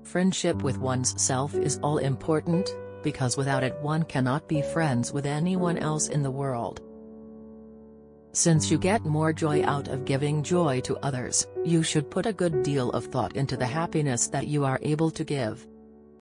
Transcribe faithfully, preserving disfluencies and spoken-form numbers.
Friendship with one's self is all important, because without it one cannot be friends with anyone else in the world. Since you get more joy out of giving joy to others, you should put a good deal of thought into the happiness that you are able to give.